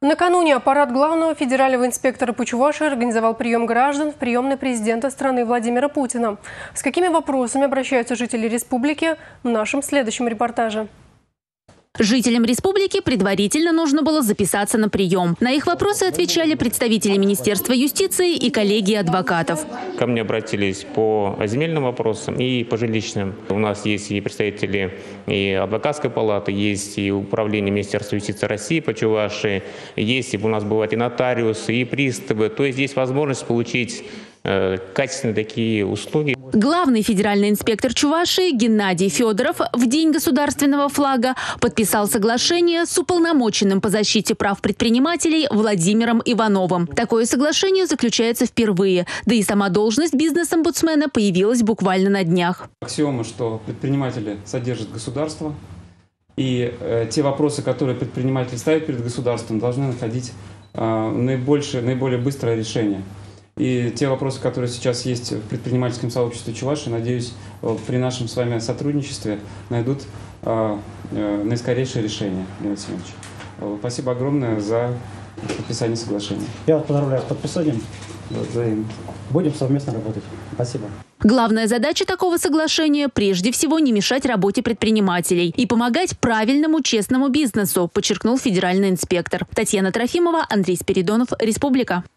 Накануне аппарат главного федерального инспектора по Чувашии организовал прием граждан в приемной президента страны Владимира Путина. С какими вопросами обращаются жители республики в нашем следующем репортаже. Жителям республики предварительно нужно было записаться на прием. На их вопросы отвечали представители Министерства юстиции и коллегии адвокатов. Ко мне обратились по земельным вопросам и по жилищным. У нас есть и представители и адвокатской палаты, есть и управление Министерства юстиции России по Чувашии, есть, у нас бывают и нотариусы, и приставы. То есть есть возможность получить качественные такие услуги. Главный федеральный инспектор Чувашии Геннадий Федоров в день государственного флага подписал соглашение с уполномоченным по защите прав предпринимателей Владимиром Ивановым. Такое соглашение заключается впервые, да и сама должность бизнес-омбудсмена появилась буквально на днях. Аксиома, что предприниматели содержат государство, и те вопросы, которые предприниматели ставят перед государством, должны находить наиболее быстрое решение. И те вопросы, которые сейчас есть в предпринимательском сообществе Чувашии, надеюсь, при нашем с вами сотрудничестве найдут наискорейшее решение, Геннадий Семенович. Спасибо огромное за подписание соглашения. Я вас поздравляю с подписанием. Будем совместно работать. Спасибо. Главная задача такого соглашения – прежде всего не мешать работе предпринимателей и помогать правильному, честному бизнесу, подчеркнул федеральный инспектор. Татьяна Трофимова, Андрей Спиридонов, Республика.